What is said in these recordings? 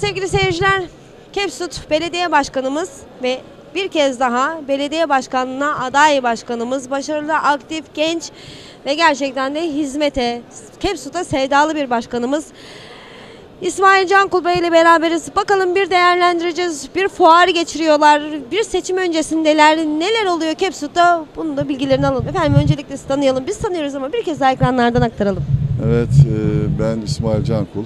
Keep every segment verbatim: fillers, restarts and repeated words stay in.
sevgili seyirciler, Kepsut Belediye Başkanımız ve bir kez daha belediye başkanlığına aday başkanımız, başarılı, aktif, genç ve gerçekten de hizmete, Kepsut'a sevdalı bir başkanımız İsmail Cankul Bey ile beraberiz. Bakalım bir değerlendireceğiz. Bir fuar geçiriyorlar. Bir seçim öncesindeler. Neler oluyor Kepsut'ta? Bunun da bilgilerini alalım. Efendim öncelikle sizi tanıyalım. Biz tanıyoruz ama bir kez daha ekranlardan aktaralım. Evet, ben İsmail Cankul.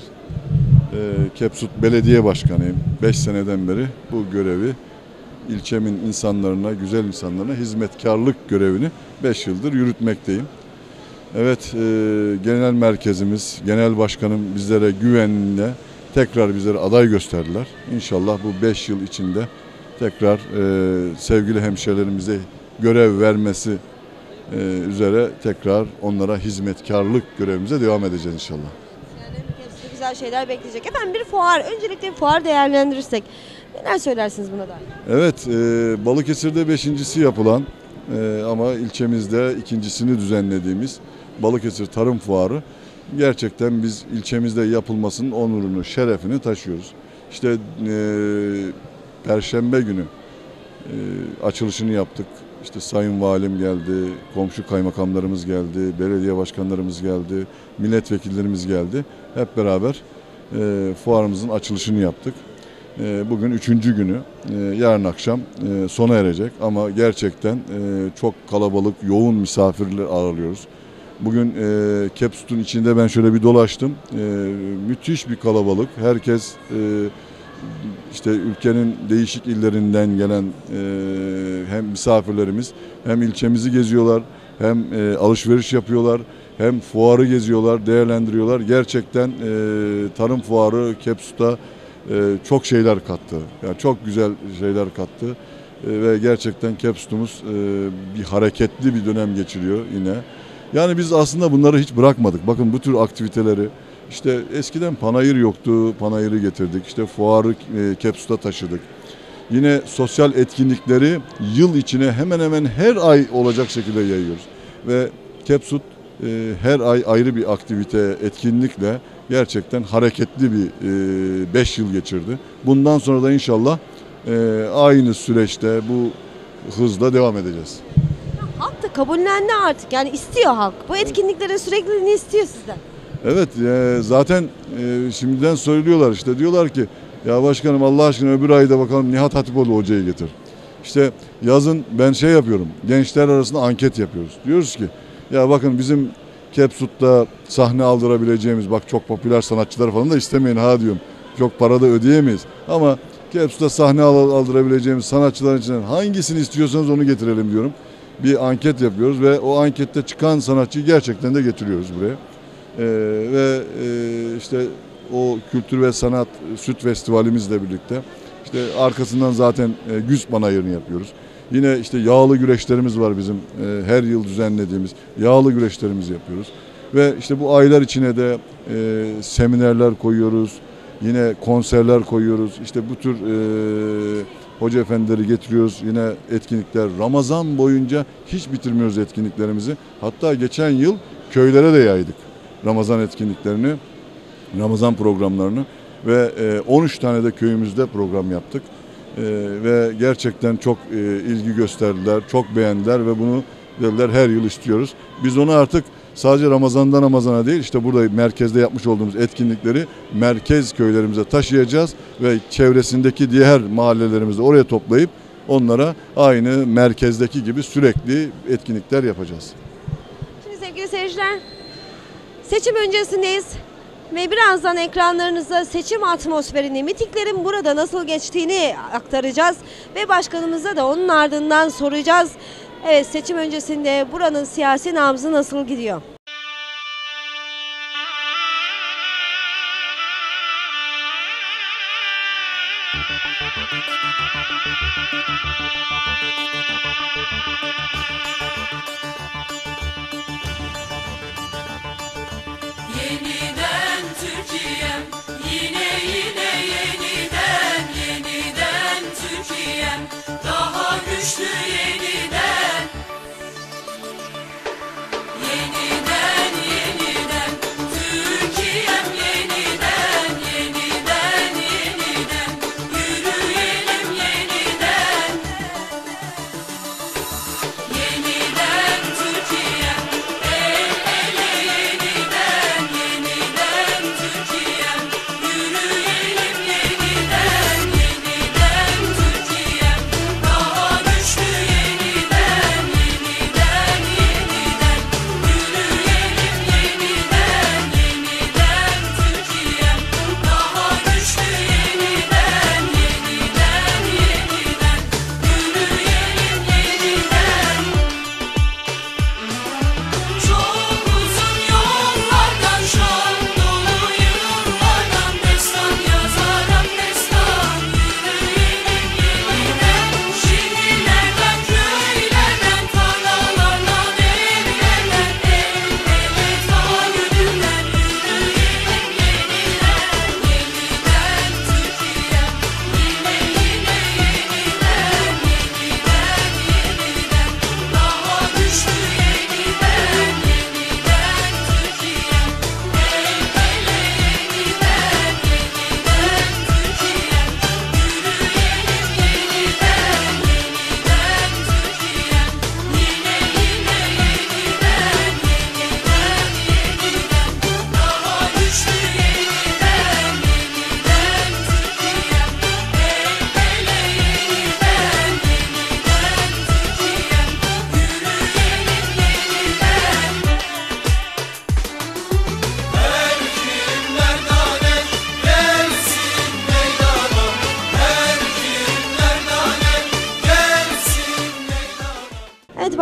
Kepsut Belediye Başkanıyım. beş seneden beri bu görevi, ilçemin insanlarına, güzel insanlarına hizmetkarlık görevini beş yıldır yürütmekteyim. Evet, genel merkezimiz, genel başkanım bizlere güvenle tekrar bizlere aday gösterdiler. İnşallah bu beş yıl içinde tekrar sevgili hemşehrilerimize görev vermesi üzere tekrar onlara hizmetkarlık görevimize devam edeceğiz inşallah. Güzel şeyler bekleyecek. Efendim bir fuar, öncelikle bir fuar değerlendirirsek neler söylersiniz buna dair? Evet, e, Balıkesir'de beşincisi yapılan e, ama ilçemizde ikincisini düzenlediğimiz Balıkesir Tarım Fuarı gerçekten biz ilçemizde yapılmasının onurunu, şerefini taşıyoruz. İşte e, Perşembe günü e, açılışını yaptık. İşte Sayın Valim geldi, komşu kaymakamlarımız geldi, belediye başkanlarımız geldi, milletvekillerimiz geldi. Hep beraber e, fuarımızın açılışını yaptık. E, bugün üçüncü günü, e, yarın akşam e, sona erecek ama gerçekten e, çok kalabalık, yoğun misafirler ağırlıyoruz. Bugün e, Kepsut'un içinde ben şöyle bir dolaştım. E, müthiş bir kalabalık. Herkes e, işte ülkenin değişik illerinden gelen e, hem misafirlerimiz hem ilçemizi geziyorlar, hem e, alışveriş yapıyorlar, hem fuarı geziyorlar, değerlendiriyorlar. Gerçekten e, tarım fuarı Kepsut'a e, çok şeyler kattı. Yani çok güzel şeyler kattı. E, ve gerçekten Kepsut'umuz e, bir hareketli bir dönem geçiriyor yine. Yani biz aslında bunları hiç bırakmadık. Bakın bu tür aktiviteleri, işte eskiden panayır yoktu, panayırı getirdik. İşte fuarı e, Kepsut'a taşıdık. Yine sosyal etkinlikleri yıl içine hemen hemen her ay olacak şekilde yayıyoruz. Ve Kepsut e, her ay ayrı bir aktivite, etkinlikle gerçekten hareketli bir beş yıl geçirdi. Bundan sonra da inşallah e, aynı süreçte bu hızla devam edeceğiz. Halk da kabullendi artık, yani istiyor halk. Bu etkinliklerin sürekliliğini istiyor sizden. Evet, e, zaten e, şimdiden söylüyorlar, işte diyorlar ki ya başkanım Allah aşkına öbür ayda bakalım Nihat Hatipoğlu hocayı getir. İşte yazın ben şey yapıyorum, gençler arasında anket yapıyoruz. Diyoruz ki ya bakın bizim Kepsut'ta sahne aldırabileceğimiz, bak çok popüler sanatçılar falan da istemeyin ha diyorum. Çok para da ödeyemeyiz ama Kepsut'ta sahne aldırabileceğimiz sanatçıların içinden hangisini istiyorsanız onu getirelim diyorum. Bir anket yapıyoruz ve o ankette çıkan sanatçıyı gerçekten de getiriyoruz buraya. Ee, ve e, işte o kültür ve sanat süt festivalimizle birlikte işte arkasından zaten e, güz panayırını yapıyoruz. Yine işte yağlı güreşlerimiz var bizim e, her yıl düzenlediğimiz yağlı güreşlerimizi yapıyoruz. Ve işte bu aylar içine de e, seminerler koyuyoruz. Yine konserler koyuyoruz. İşte bu tür e, hoca efendileri getiriyoruz. Yine etkinlikler. Ramazan boyunca hiç bitirmiyoruz etkinliklerimizi. Hatta geçen yıl köylere de yaydık Ramazan etkinliklerini, Ramazan programlarını ve on üç tane de köyümüzde program yaptık. Ve gerçekten çok ilgi gösterdiler, çok beğendiler ve bunu dediler her yıl istiyoruz. Biz onu artık sadece Ramazan'dan Ramazan'a değil, işte burada merkezde yapmış olduğumuz etkinlikleri merkez köylerimize taşıyacağız ve çevresindeki diğer mahallelerimizi oraya toplayıp onlara aynı merkezdeki gibi sürekli etkinlikler yapacağız. Şimdi sevgili seyirciler, seçim öncesindeyiz ve birazdan ekranlarınıza seçim atmosferini, mitinglerin burada nasıl geçtiğini aktaracağız ve başkanımıza da onun ardından soracağız. Evet, seçim öncesinde buranın siyasi nabzı nasıl gidiyor? Yeniden Türkiye'm, yine yine yeniden, yeniden Türkiye'm, daha güçlü yeniden. Yeniden, yeniden Türkiye'm, yeniden, yeniden, yeniden.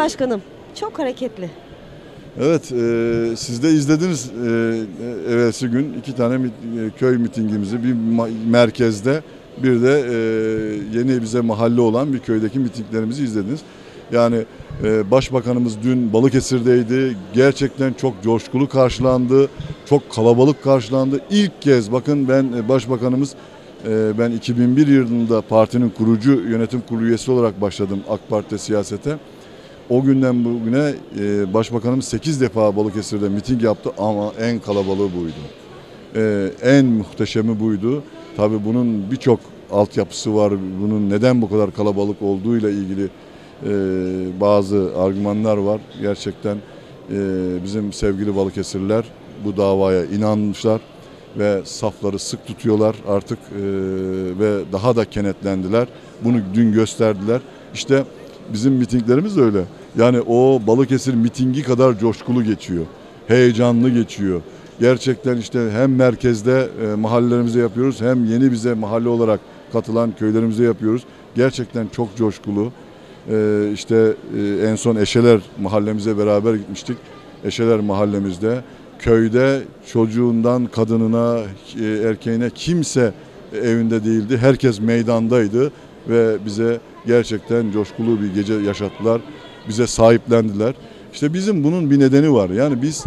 başkanım çok hareketli. Evet, e, siz de izlediniz e, evvelsi gün iki tane mit, e, köy mitingimizi, bir ma- merkezde bir de e, yeni bize mahalle olan bir köydeki mitinglerimizi izlediniz. Yani e, Başbakanımız dün Balıkesir'deydi, gerçekten çok coşkulu karşılandı, çok kalabalık karşılandı. İlk kez bakın ben e, Başbakanımız, e, ben iki bin bir yılında partinin kurucu yönetim kurulu üyesi olarak başladım AK Parti'de siyasete. O günden bugüne e, Başbakanımız sekiz defa Balıkesir'de miting yaptı ama en kalabalığı buydu. E, en muhteşemi buydu. Tabii bunun birçok altyapısı var. Bunun neden bu kadar kalabalık olduğuyla ilgili e, bazı argümanlar var. Gerçekten e, bizim sevgili Balıkesirliler bu davaya inanmışlar ve safları sık tutuyorlar artık e, ve daha da kenetlendiler. Bunu dün gösterdiler. İşte bizim mitinglerimiz de öyle. Yani o Balıkesir mitingi kadar coşkulu geçiyor. Heyecanlı geçiyor. Gerçekten işte hem merkezde e, mahallelerimize yapıyoruz hem yeni bize mahalle olarak katılan köylerimize yapıyoruz. Gerçekten çok coşkulu. E, işte e, en son Eşeler mahallemize beraber gitmiştik. Eşeler mahallemizde köyde çocuğundan kadınına, e, erkeğine kimse evinde değildi. Herkes meydandaydı ve bize gerçekten coşkulu bir gece yaşattılar. Bize sahiplendiler. İşte bizim bunun bir nedeni var. Yani biz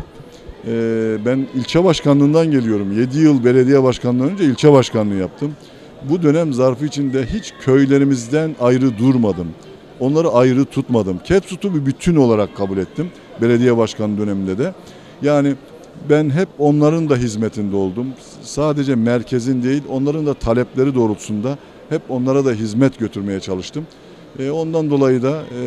e, ben ilçe başkanlığından geliyorum. yedi yıl belediye başkanlığından önce ilçe başkanlığı yaptım. Bu dönem zarfı içinde hiç köylerimizden ayrı durmadım. Onları ayrı tutmadım. Kepsut'u bir bütün olarak kabul ettim. Belediye başkanı döneminde de. Yani ben hep onların da hizmetinde oldum. Sadece merkezin değil, onların da talepleri doğrultusunda hep onlara da hizmet götürmeye çalıştım. E, ondan dolayı da e,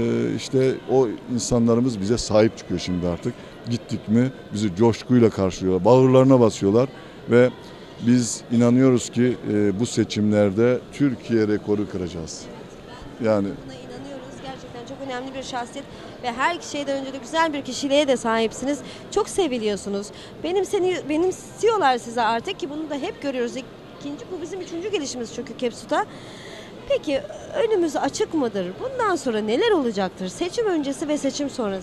işte o insanlarımız bize sahip çıkıyor şimdi artık. Gittik mi bizi coşkuyla karşılıyorlar, bağırlarına basıyorlar ve biz inanıyoruz ki e, bu seçimlerde Türkiye rekoru kıracağız. Yani Buna inanıyoruz. Gerçekten çok önemli bir şahsiyet ve her şeyden önce de güzel bir kişiliğe de sahipsiniz. Çok seviliyorsunuz. Benim seni benimsiyorlar size artık ki bunu da hep görüyoruz. İkinci bu bizim üçüncü gelişimiz çünkü Kepsut'a. Peki önümüz açık mıdır? Bundan sonra neler olacaktır? Seçim öncesi ve seçim sonrası.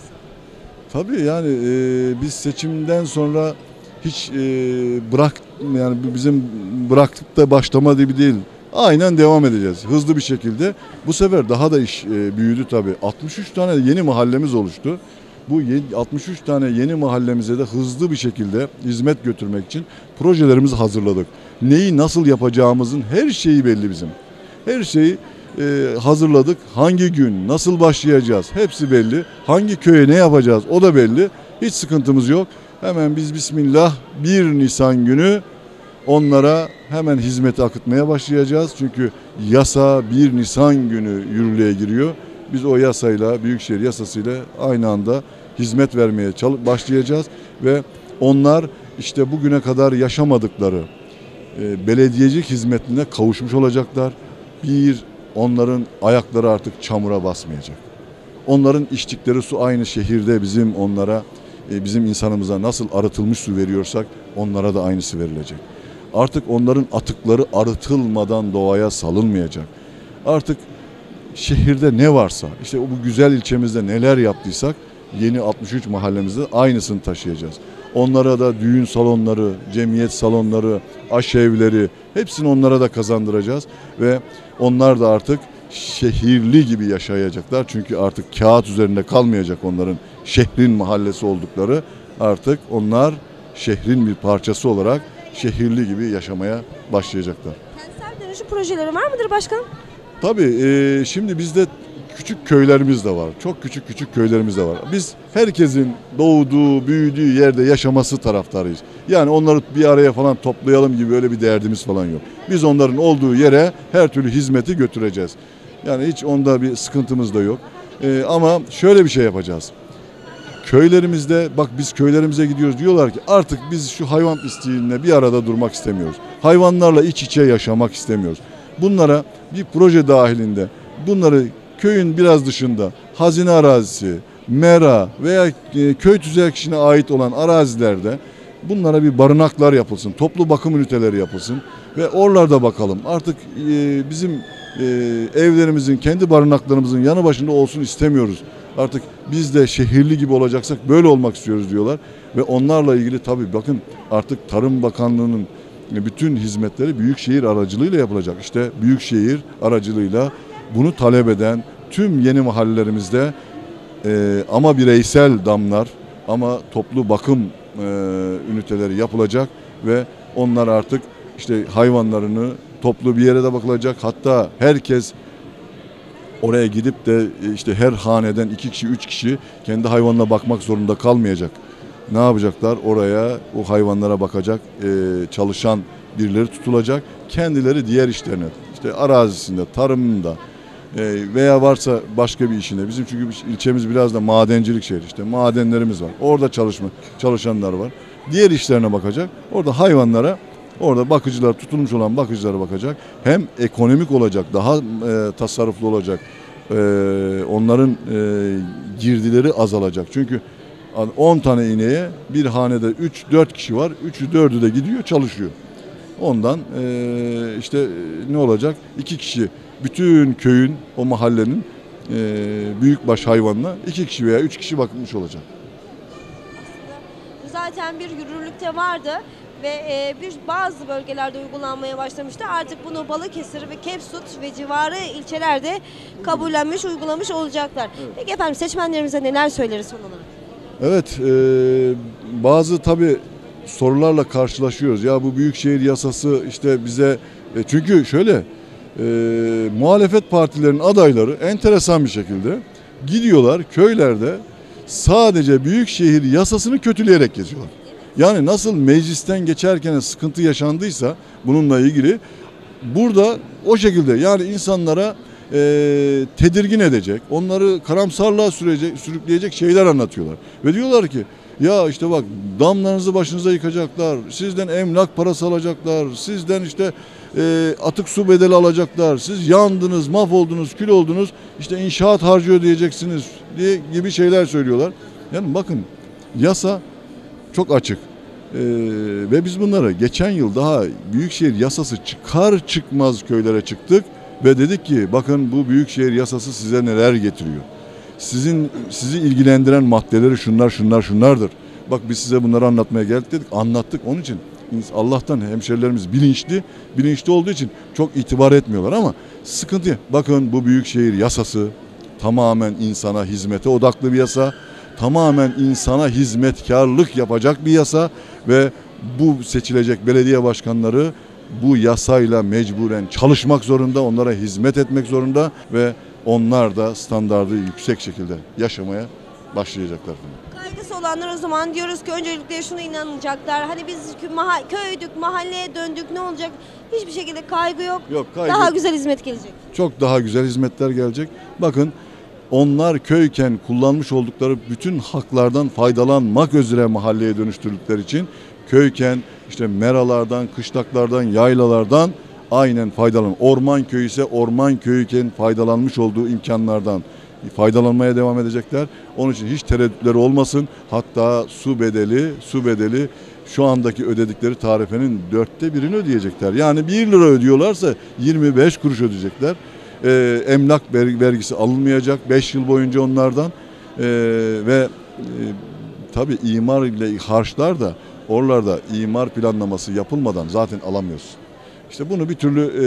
tabii yani e, biz seçimden sonra hiç e, bırak yani bizim bıraktık da başlama gibi değil. Aynen devam edeceğiz. Hızlı bir şekilde. Bu sefer daha da iş e, büyüdü tabii. altmış üç tane yeni mahallemiz oluştu. Bu altmış üç tane yeni mahallemize de hızlı bir şekilde hizmet götürmek için projelerimizi hazırladık. Neyi nasıl yapacağımızın her şeyi belli bizim. Her şeyi e, hazırladık. Hangi gün, nasıl başlayacağız hepsi belli. Hangi köye ne yapacağız o da belli. Hiç sıkıntımız yok. Hemen biz Bismillah bir Nisan günü onlara hemen hizmeti akıtmaya başlayacağız. Çünkü yasa bir Nisan günü yürürlüğe giriyor. Biz o yasayla, Büyükşehir yasasıyla aynı anda hizmet vermeye başlayacağız. Ve onlar işte bugüne kadar yaşamadıkları e, belediyecilik hizmetine kavuşmuş olacaklar. Bir, onların ayakları artık çamura basmayacak. Onların içtikleri su aynı şehirde bizim onlara, e, bizim insanımıza nasıl arıtılmış su veriyorsak onlara da aynısı verilecek. Artık onların atıkları arıtılmadan doğaya salınmayacak. Artık şehirde ne varsa, işte bu güzel ilçemizde neler yaptıysak yeni altmış üç mahallemizde aynısını taşıyacağız. Onlara da düğün salonları, cemiyet salonları, aşevleri hepsini onlara da kazandıracağız ve onlar da artık şehirli gibi yaşayacaklar. Çünkü artık kağıt üzerinde kalmayacak onların şehrin mahallesi oldukları. Artık onlar şehrin bir parçası olarak şehirli gibi yaşamaya başlayacaklar. Kentsel dönüşüm projeleri var mıdır başkanım? Tabii e, şimdi bizde küçük köylerimiz de var. Çok küçük küçük köylerimiz de var. Biz herkesin doğduğu, büyüdüğü yerde yaşaması taraftarıyız. Yani onları bir araya falan toplayalım gibi öyle bir derdimiz falan yok. Biz onların olduğu yere her türlü hizmeti götüreceğiz. Yani hiç onda bir sıkıntımız da yok. E, ama şöyle bir şey yapacağız. Köylerimizde bak biz köylerimize gidiyoruz diyorlar ki artık biz şu hayvan pisliğine bir arada durmak istemiyoruz. Hayvanlarla iç içe yaşamak istemiyoruz. Bunlara bir proje dahilinde bunları köyün biraz dışında hazine arazisi, mera veya köy tüzekçisine ait olan arazilerde bunlara bir barınaklar yapılsın, toplu bakım üniteleri yapılsın ve oralarda bakalım. Artık bizim evlerimizin, kendi barınaklarımızın yanı başında olsun istemiyoruz. Artık biz de şehirli gibi olacaksak böyle olmak istiyoruz diyorlar. Ve onlarla ilgili tabii bakın artık Tarım Bakanlığı'nın bütün hizmetleri Büyükşehir aracılığıyla yapılacak. İşte Büyükşehir aracılığıyla bunu talep eden tüm yeni mahallelerimizde e, ama bireysel damlar ama toplu bakım e, üniteleri yapılacak ve onlar artık işte hayvanlarını toplu bir yere de bakılacak. Hatta herkes oraya gidip de işte her haneden iki kişi, üç kişi kendi hayvanına bakmak zorunda kalmayacak. Ne yapacaklar? Oraya o hayvanlara bakacak e, çalışan birileri tutulacak. Kendileri diğer işlerine, işte arazisinde, tarımında e, veya varsa başka bir işinde. Bizim çünkü ilçemiz biraz da madencilik şehri, işte madenlerimiz var. Orada çalışma çalışanlar var. Diğer işlerine bakacak. Orada hayvanlara, orada bakıcılar, tutulmuş olan bakıcılara bakacak. Hem ekonomik olacak, daha e, tasarruflu olacak. E, onların e, girdileri azalacak. Çünkü on tane ineğe bir hanede üç dört kişi var. üçü dördü de gidiyor çalışıyor. Ondan e, işte ne olacak? iki kişi bütün köyün, o mahallenin e, büyükbaş hayvanına iki kişi veya üç kişi bakılmış olacak. Bu zaten bir yürürlükte vardı ve e, bir bazı bölgelerde uygulanmaya başlamıştı. Artık bunu Balıkesir ve Kepsut ve civarı ilçelerde kabullenmiş, uygulamış olacaklar. Evet. Peki efendim, seçmenlerimize neler söyleriz son olarak? Evet, e, bazı tabii sorularla karşılaşıyoruz. Ya bu büyükşehir yasası işte bize e, çünkü şöyle e, muhalefet partilerinin adayları enteresan bir şekilde gidiyorlar köylerde sadece büyükşehir yasasını kötüleyerek geziyorlar. Yani nasıl meclisten geçerken sıkıntı yaşandıysa bununla ilgili burada o şekilde yani insanlara e, tedirgin edecek, onları karamsarlığa sürecek, sürükleyecek şeyler anlatıyorlar. Ve diyorlar ki ya işte bak damlarınızı başınıza yıkacaklar, sizden emlak parası alacaklar, sizden işte e, atık su bedeli alacaklar, siz yandınız, mahvoldunuz, kül oldunuz, işte inşaat harcı ödeyeceksiniz diye gibi şeyler söylüyorlar. Yani bakın yasa çok açık. Ee, ve biz bunları geçen yıl daha büyükşehir yasası çıkar çıkmaz köylere çıktık ve dedik ki bakın bu büyükşehir yasası size neler getiriyor. Sizin sizi ilgilendiren maddeleri şunlar şunlar şunlardır. Bak biz size bunları anlatmaya geldik dedik, anlattık. Onun için Allah'tan hemşerilerimiz bilinçli, bilinçli olduğu için çok itibar etmiyorlar ama sıkıntı. Bakın bu büyükşehir yasası tamamen insana hizmete odaklı bir yasa. Tamamen insana hizmetkarlık yapacak bir yasa ve bu seçilecek belediye başkanları bu yasayla mecburen çalışmak zorunda, onlara hizmet etmek zorunda ve onlar da standardı yüksek şekilde yaşamaya başlayacaklar. Kaygısı olanlar o zaman diyoruz ki öncelikle şuna inanacaklar. Hani biz maha- köydük, mahalleye döndük, ne olacak? Hiçbir şekilde kaygı yok. Yok, kaygı. Daha güzel hizmet gelecek. Çok daha güzel hizmetler gelecek. Bakın onlar köyken kullanmış oldukları bütün haklardan faydalanmak üzere mahalleye dönüştürdükleri için köyken işte meralardan, kışlaklardan, yaylalardan aynen faydalan. Orman köyü ise orman köyüken faydalanmış olduğu imkanlardan faydalanmaya devam edecekler. Onun için hiç tereddütleri olmasın. Hatta su bedeli, su bedeli şu andaki ödedikleri tarifenin dörtte birini ödeyecekler. Yani bir lira ödüyorlarsa yirmi beş kuruş ödeyecekler. Ee, emlak vergisi alınmayacak beş yıl boyunca onlardan ee, ve e, tabii imar ile harçlar da oralarda imar planlaması yapılmadan zaten alamıyorsun. İşte bunu bir türlü e,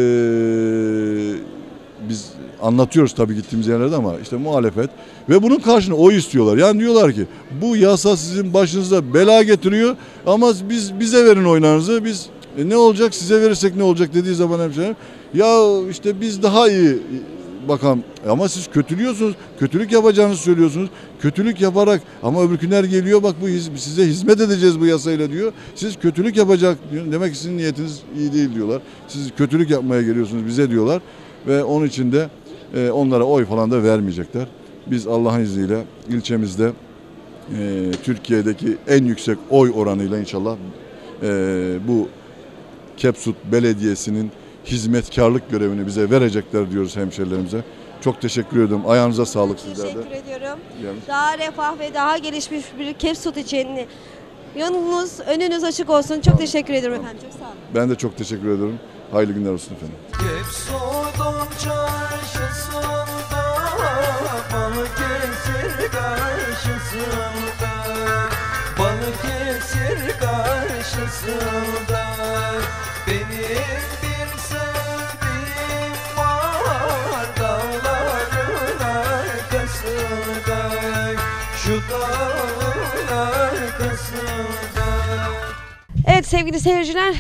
biz anlatıyoruz tabii gittiğimiz yerlerde ama işte muhalefet ve bunun karşılığında oy istiyorlar. Yani diyorlar ki bu yasa sizin başınıza bela getiriyor ama biz bize verin oylarınızı, biz e, ne olacak size verirsek ne olacak dediği zaman hemşehrim ya işte biz daha iyi bakalım ama siz kötülüyorsunuz, kötülük yapacağınızı söylüyorsunuz. Kötülük yaparak ama öbürküler geliyor bak bu size hizmet edeceğiz bu yasayla diyor. Siz kötülük yapacak diyor. Demek ki sizin niyetiniz iyi değil diyorlar. Siz kötülük yapmaya geliyorsunuz bize diyorlar ve onun için de e, onlara oy falan da vermeyecekler. Biz Allah'ın izniyle ilçemizde e, Türkiye'deki en yüksek oy oranıyla inşallah e, bu Kepsut Belediyesi'nin hizmetkarlık görevini bize verecekler diyoruz hemşerilerimize. Çok teşekkür ediyorum. Ayağınıza sağlık sizlerde. Teşekkür ediyorum. Yani. Daha refah ve daha gelişmiş bir Kepsut için yanınız, önünüz açık olsun. Çok tamam. Teşekkür ediyorum efendim. Çok sağ olun. Ben de çok teşekkür ederim. Hayırlı günler olsun efendim. Kepsut'un çarşısında Balıkesir karşısında, Balıkesir karşısında benim bir sevdiğim var, dağların arkasında, şu dağın arkasında. Evet sevgili seyirciler,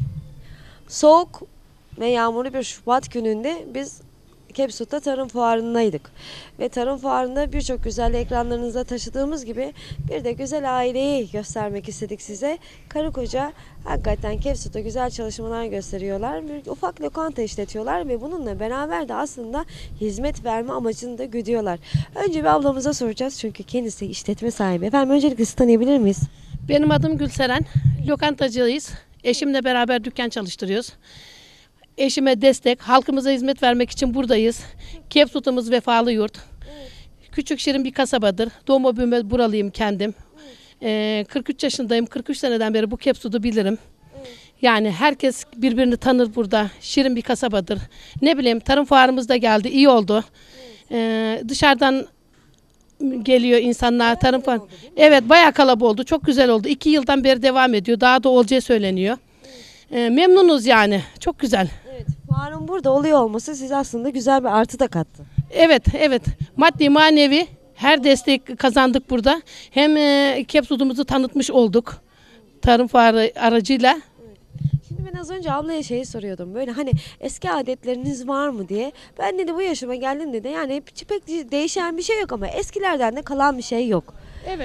soğuk ve yağmurlu bir Şubat gününde biz Kepsut'ta Tarım Fuarı'ndaydık. Ve Tarım Fuarı'nda birçok güzel ekranlarınıza taşıdığımız gibi bir de güzel aileyi göstermek istedik size. Karı koca hakikaten Kepsut'ta güzel çalışmalar gösteriyorlar. Bir ufak lokanta işletiyorlar ve bununla beraber de aslında hizmet verme amacını da güdüyorlar. Önce bir ablamıza soracağız çünkü kendisi işletme sahibi. Efendim öncelikle sizi tanıyabilir miyiz? Benim adım Gülseren. Lokantacıyız. Eşimle beraber dükkan çalıştırıyoruz. Eşime destek, halkımıza hizmet vermek için buradayız. Kepsut'umuz vefalı yurt. Küçük şirin bir kasabadır. Doğma büyüme buralıyım kendim. Ee, kırk üç yaşındayım. kırk üç seneden beri bu Kepsut'u bilirim. Yani herkes birbirini tanır burada. Şirin bir kasabadır. Ne bileyim tarım fuarımız da geldi. İyi oldu. Ee, dışarıdan geliyor insanlar tarım fuarı. Evet bayağı kalabalık oldu. Çok güzel oldu. İki yıldan beri devam ediyor. Daha da olacağı söyleniyor. Ee, memnunuz yani. Çok güzel. Evet. Fuarın burada oluyor olması size aslında güzel bir artı da kattı. Evet, evet. Maddi manevi her destek kazandık burada. Hem e, Kepsut'umuzu tanıtmış olduk. Tarım fuarı aracıyla. Şimdi ben az önce ablaya şeyi soruyordum. Böyle hani eski adetleriniz var mı diye. Ben dedi bu yaşıma geldim dedi. Yani pek değişen bir şey yok ama eskilerden de kalan bir şey yok. Evet.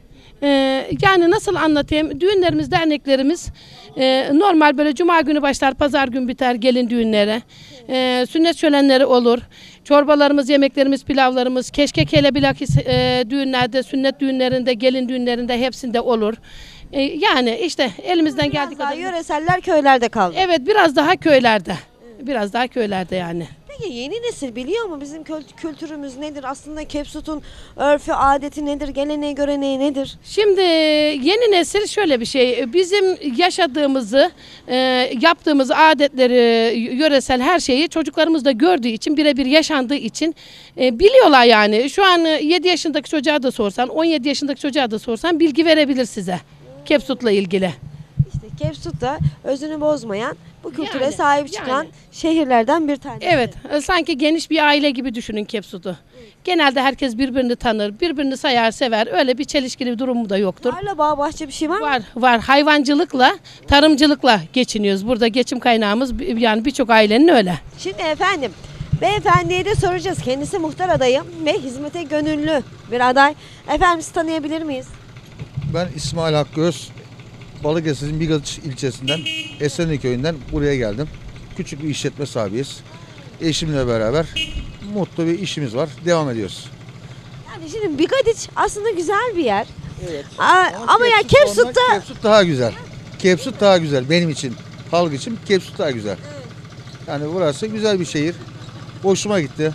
Ee, yani nasıl anlatayım? Düğünlerimiz, derneklerimiz e, normal böyle cuma günü başlar, pazar gün biter gelin düğünlere. Ee, sünnet şölenleri olur. Çorbalarımız, yemeklerimiz, pilavlarımız, keşkek hele bilakis e, düğünlerde, sünnet düğünlerinde, gelin düğünlerinde hepsinde olur. E, yani işte elimizden Biraz geldiği daha kadar. yöreseller köylerde kaldı. Evet biraz daha köylerde. Biraz daha köylerde yani. Peki yeni nesil biliyor mu bizim kült- kültürümüz nedir? Aslında Kepsut'un örfü, adeti nedir? Geleneği, göreneği nedir? Şimdi yeni nesil şöyle bir şey. Bizim yaşadığımızı, e, yaptığımız adetleri, yöresel her şeyi çocuklarımız da gördüğü için, birebir yaşandığı için e, biliyorlar yani. Şu an yedi yaşındaki çocuğa da sorsan, on yedi yaşındaki çocuğa da sorsan bilgi verebilir size. Kepsut'la ilgili. İşte Kepsut da özünü bozmayan, bu kültüre Yani, sahip çıkan yani. şehirlerden bir tanesi. Evet, e, sanki geniş bir aile gibi düşünün Kepsut'u. Genelde herkes birbirini tanır, birbirini sayar, sever. Öyle bir çelişkili bir durumu da yoktur. Tarla, bağ, bahçe bir şey var mı? Var, var. Hayvancılıkla, tarımcılıkla geçiniyoruz. Burada geçim kaynağımız bi- yani birçok ailenin öyle. Şimdi efendim, beyefendiye de soracağız. Kendisi muhtar adayı ve hizmete gönüllü bir aday. Efendim sizi tanıyabilir miyiz? Ben İsmail Hakkıöz, Balıkesir'in Bigaç ilçesinden, Esenli köyünden buraya geldim. Küçük bir işletme sahibiyiz. Eşimle beraber mutlu bir işimiz var. Devam ediyoruz. Yani şimdi Bigadiç aslında güzel bir yer. Evet. Aa, ama ya Kepsut'ta Kepsut daha güzel. Kepsut daha güzel benim için. Halk için Kepsut daha güzel. Yani burası güzel bir şehir. Hoşuma gitti.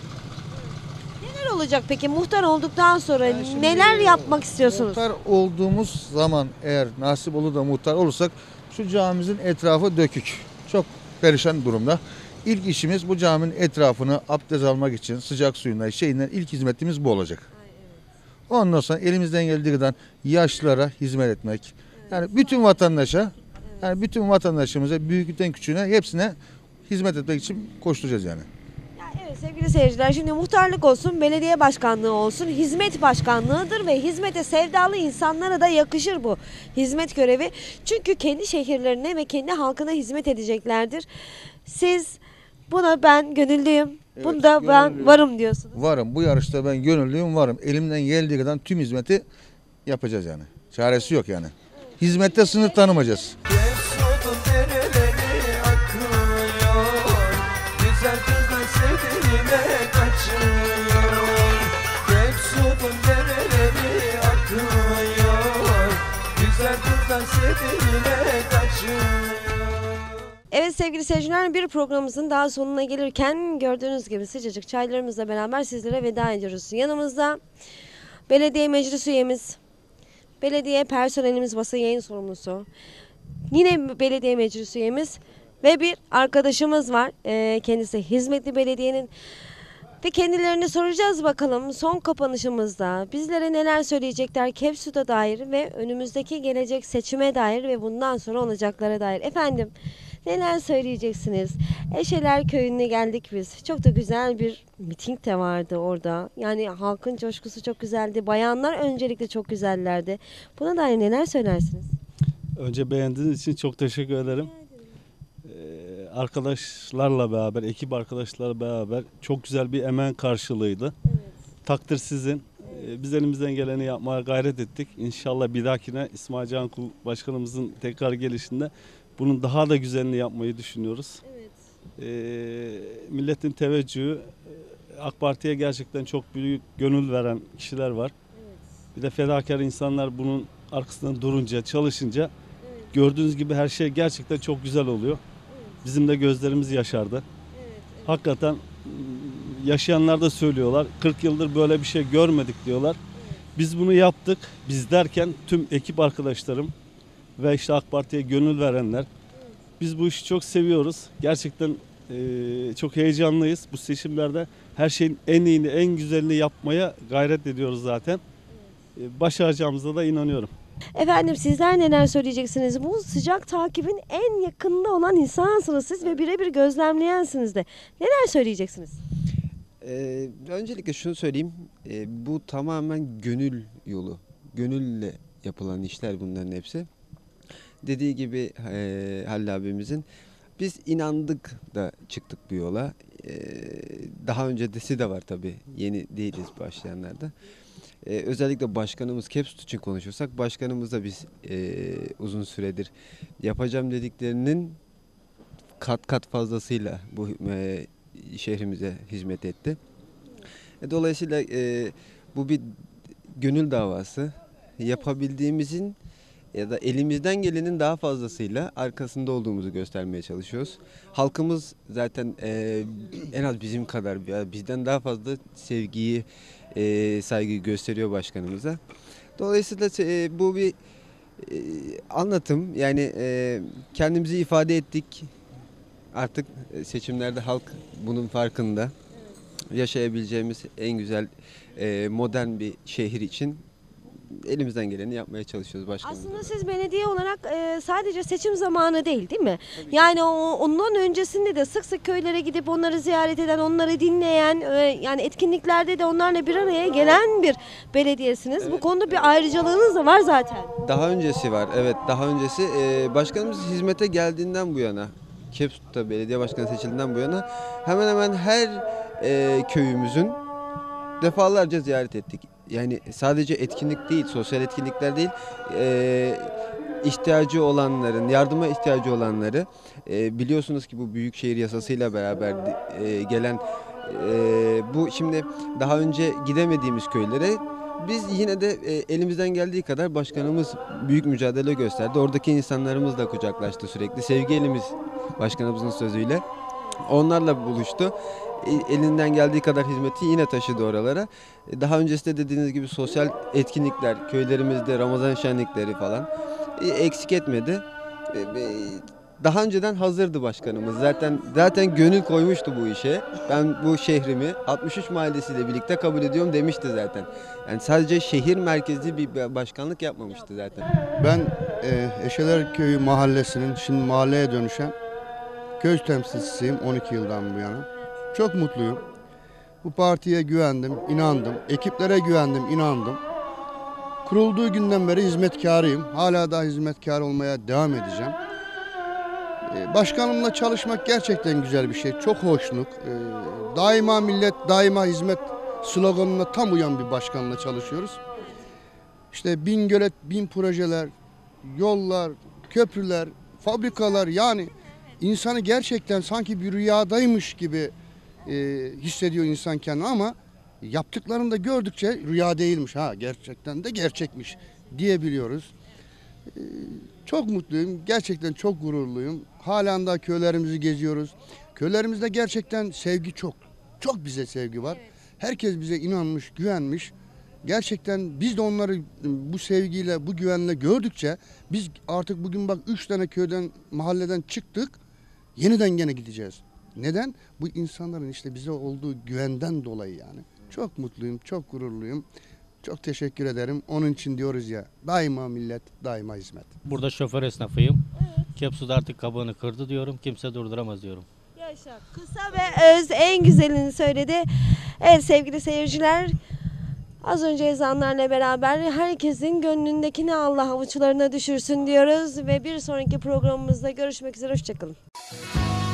neler olacak peki muhtar olduktan sonra Yani şimdi neler yapmak istiyorsunuz? Muhtar olduğumuz zaman eğer nasip olur da muhtar olursak şu camimizin etrafı dökük. Çok perişan durumda. İlk işimiz bu caminin etrafını abdest almak için sıcak suyundan şeyinden ilk hizmetimiz bu olacak. Ondan sonra elimizden geldiği kadar yaşlılara hizmet etmek. Yani bütün vatandaşa yani bütün vatandaşımıza büyükten küçüğüne hepsine hizmet etmek için koşturacağız yani. Ya evet sevgili seyirciler, şimdi muhtarlık olsun, belediye başkanlığı olsun, hizmet başkanlığıdır ve hizmete sevdalı insanlara da yakışır bu hizmet görevi. Çünkü kendi şehirlerine ve kendi halkına hizmet edeceklerdir. Siz buna ben gönüllüyüm, Evet, bunda ben gönüllüyüm. varım diyorsunuz. Varım. Bu yarışta ben gönüllüyüm varım. Elimden geldiği kadar tüm hizmeti yapacağız yani. Çaresi yok yani. Hizmette sınır tanımayacağız. Kepsut'un dereleri akıyor, güzel kızlar sevdiğine kaçıyor. Kepsut'un dereleri akıyor, güzel kızlar sevdiğine kaçıyor. Evet sevgili seyirciler, bir programımızın daha sonuna gelirken gördüğünüz gibi sıcacık çaylarımızla beraber sizlere veda ediyoruz. Yanımızda belediye meclis üyemiz, belediye personelimiz, basın yayın sorumlusu, yine belediye meclis üyemiz ve bir arkadaşımız var. Ee, kendisi hizmetli belediyenin Ve kendilerine soracağız bakalım son kapanışımızda bizlere neler söyleyecekler Kepsut'a dair ve önümüzdeki gelecek seçime dair ve bundan sonra olacaklara dair. Efendim neler söyleyeceksiniz? Eşeler Köyü'ne geldik biz. Çok da güzel bir miting de vardı orada. Yani halkın coşkusu çok güzeldi. Bayanlar öncelikle çok güzellerdi. Buna dair neler söylersiniz? Önce beğendiğiniz için çok teşekkür ederim. Ee, arkadaşlarla beraber, ekip arkadaşlarla beraber çok güzel bir emek karşılığıydı. Evet. Takdir sizin. Ee, biz elimizden geleni yapmaya gayret ettik. İnşallah bir dahakine İsmail Cankul Başkanımızın tekrar gelişinde bunun daha da güzelini yapmayı düşünüyoruz. Evet. Ee, milletin teveccühü, AK Parti'ye gerçekten çok büyük gönül veren kişiler var. Evet. Bir de fedakar insanlar bunun arkasından durunca, çalışınca gördüğünüz gibi her şey gerçekten çok güzel oluyor. Bizim de gözlerimiz yaşardı. Hakikaten yaşayanlar da söylüyorlar. kırk yıldır böyle bir şey görmedik diyorlar. Biz bunu yaptık. Biz derken tüm ekip arkadaşlarım ve işte AK Parti'ye gönül verenler. Biz bu işi çok seviyoruz. Gerçekten e, çok heyecanlıyız. Bu seçimlerde her şeyin en iyini, en güzelini yapmaya gayret ediyoruz zaten. E, başaracağımıza da inanıyorum. Efendim sizler neler söyleyeceksiniz? Bu sıcak takibin en yakında olan insansınız siz ve birebir gözlemleyensiniz de. Neler söyleyeceksiniz? Ee, öncelikle şunu söyleyeyim. Ee, bu tamamen gönül yolu. Gönülle yapılan işler bunların hepsi. Dediği gibi e, Halil abimizin biz inandık da çıktık bu yola. Ee, daha öncesi de var tabii. Yeni değiliz başlayanlarda. Ee, özellikle başkanımız Kepsut için konuşursak başkanımızla biz e, uzun süredir yapacağım dediklerinin kat kat fazlasıyla bu e, şehrimize hizmet etti. E, dolayısıyla e, bu bir gönül davası. Yapabildiğimizin ya da elimizden gelenin daha fazlasıyla arkasında olduğumuzu göstermeye çalışıyoruz. Halkımız zaten e, en az bizim kadar, bizden daha fazla sevgiyi, e, saygıyı gösteriyor başkanımıza. Dolayısıyla e, bu bir e, anlatım. Yani e, kendimizi ifade ettik. Artık seçimlerde halk bunun farkında. Yaşayabileceğimiz en güzel e, modern bir şehir için elimizden geleni yapmaya çalışıyoruz başkanımızla. Aslında siz belediye olarak e, sadece seçim zamanı değil değil mi? Yani o, ondan öncesinde de sık sık köylere gidip onları ziyaret eden, onları dinleyen, e, yani etkinliklerde de onlarla bir araya gelen bir belediyesiniz. Evet. Bu konuda bir ayrıcalığınız da var zaten. Daha öncesi var. Evet, daha öncesi e, başkanımız hizmete geldiğinden bu yana, Kepsut'ta belediye başkanı seçildiğinden bu yana hemen hemen her e, köyümüzün defalarca ziyaret ettik. Yani sadece etkinlik değil, sosyal etkinlikler değil, e, ihtiyacı olanların, yardıma ihtiyacı olanları, e, biliyorsunuz ki bu büyükşehir yasasıyla beraber e, gelen e, bu şimdi daha önce gidemediğimiz köylere biz yine de e, elimizden geldiği kadar başkanımız büyük mücadele gösterdi. Oradaki insanlarımızla kucaklaştı sürekli. Sevgi elimiz başkanımızın sözüyle. Onlarla buluştu. Elinden geldiği kadar hizmeti yine taşıdı oralara. Daha öncesinde dediğiniz gibi sosyal etkinlikler, köylerimizde Ramazan şenlikleri falan eksik etmedi. Daha önceden hazırdı başkanımız. Zaten zaten gönül koymuştu bu işe. Ben bu şehrimi altmış üç mahallesiyle birlikte kabul ediyorum demişti zaten. Yani sadece şehir merkezli bir başkanlık yapmamıştı zaten. Ben e, Eşeler Köyü mahallesinin şimdi mahalleye dönüşen köy temsilcisiyim on iki yıldan bu yana. Çok mutluyum. Bu partiye güvendim, inandım. Ekiplere güvendim, inandım. Kurulduğu günden beri hizmetkarıyım. Hala daha hizmetkar olmaya devam edeceğim. Başkanımla çalışmak gerçekten güzel bir şey. Çok hoşnut. Daima millet, daima hizmet sloganına tam uyan bir başkanla çalışıyoruz. İşte bin gölet, bin projeler, yollar, köprüler, fabrikalar, yani insanı gerçekten sanki bir rüyadaymış gibi e, hissediyor insan kendini, ama yaptıklarını da gördükçe rüya değilmiş, ha gerçekten de gerçekmiş diyebiliyoruz. E, çok mutluyum, gerçekten çok gururluyum. Halen daha köylerimizi geziyoruz. Köylerimizde gerçekten sevgi çok, çok bize sevgi var. Herkes bize inanmış, güvenmiş. Gerçekten biz de onları bu sevgiyle, bu güvenle gördükçe biz artık bugün bak üç tane köyden, mahalleden çıktık. Yeniden gene gideceğiz. Neden? Bu insanların işte bize olduğu güvenden dolayı yani. Çok mutluyum, çok gururluyum. Çok teşekkür ederim. Onun için diyoruz ya, daima millet, daima hizmet. Burada şoför esnafıyım. Kepsu'da artık kabağını kırdı diyorum. Kimse durduramaz diyorum. Yaşa. Kısa ve öz en güzelini söyledi. Evet sevgili seyirciler, az önce ezanlarla beraber herkesin gönlündekini Allah avuçlarına düşürsün diyoruz ve bir sonraki programımızda görüşmek üzere. Hoşçakalın.